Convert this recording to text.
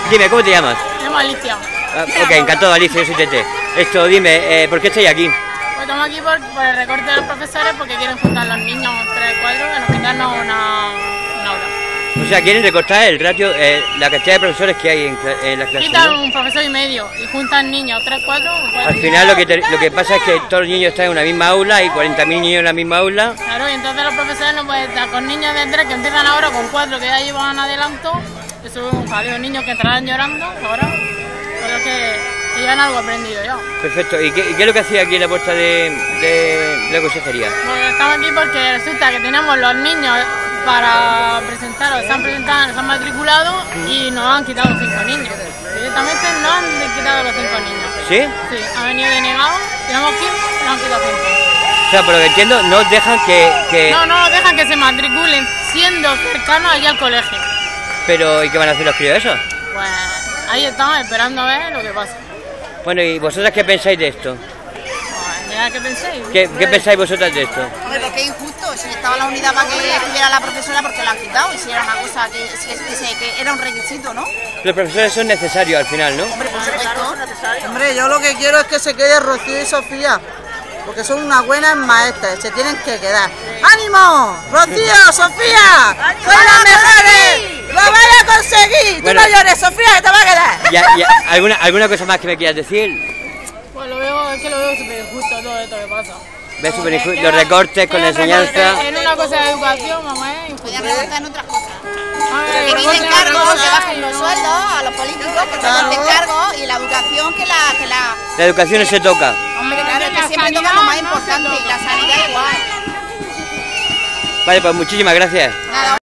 Dime, ¿cómo te llamas? Me llamo Alicia. Ok, encantado, Alicia, yo soy Tete. Esto, dime, ¿por qué estáis aquí? Pues estamos aquí por el recorte de los profesores porque quieren juntar a los niños 3 cuadros en quitarnos una aula. O sea, quieren recortar el ratio, la cantidad de profesores que hay en las clases, Quitan ¿no? un profesor y medio y juntan niños 3 cuadros. Al final lo que pasa es que todos los niños están en una misma aula, hay 40.000 niños en la misma aula. Claro, y entonces los profesores no pueden estar con niños de 3 que empiezan ahora con 4 que ya llevan adelanto. Eso es un jaleo, niños que entrarán llorando ahora, pero que ya han algo aprendido ya. Perfecto, ¿y qué es lo que hacía aquí en la puerta de la consejería? Pues estamos aquí porque resulta que tenemos los niños para presentar, se han matriculado y nos han quitado los 5 niños. Directamente nos han quitado los 5 niños. ¿Sí? Sí, han venido denegados, tenemos 15 y nos han quitado 5. O sea, por lo que entiendo, no dejan que... No dejan que se matriculen siendo cercanos allí al colegio. Pero, ¿y qué van a hacer los críos eso? Pues ahí estamos esperando a ver lo que pasa. Bueno, ¿y vosotras qué pensáis de esto? Pues, mirad, ¿qué pensáis? ¿Qué pensáis vosotras de esto? Hombre, porque es injusto, si estaba la unidad para que estuviera la profesora porque la han quitado y si era una cosa que era un requisito, ¿no? Los profesores son necesarios al final, ¿no? Hombre, por supuesto. Hombre, yo lo que quiero es que se quede Rocío y Sofía, porque son unas buenas maestras, se tienen que quedar. ¡Ánimo! ¡Rocío, Sofía! ¡Sois las mejores! ¡Lo vais a conseguir! Bueno. Tú no llores, Sofía, que te va a quedar. ¿Alguna cosa más que me quieras decir? Pues lo veo súper injusto todo esto que pasa. ¿Ves súper injusto? Los recortes con la enseñanza. En una cosa de educación, mamá, es injusto. Podían recortar en otras cosas. Que Que quiten cargos, que bajen los sueldos a los políticos, que se quiten cargos y la educación que la... La educación se toca. Hombre, claro, que siempre toca lo más importante y la sanidad igual. Vale, pues muchísimas gracias. Nada.